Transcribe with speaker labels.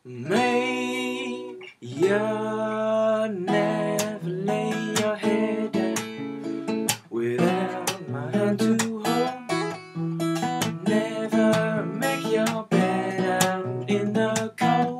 Speaker 1: May you never lay your head down without my hand to hold. Never make your bed out in the cold.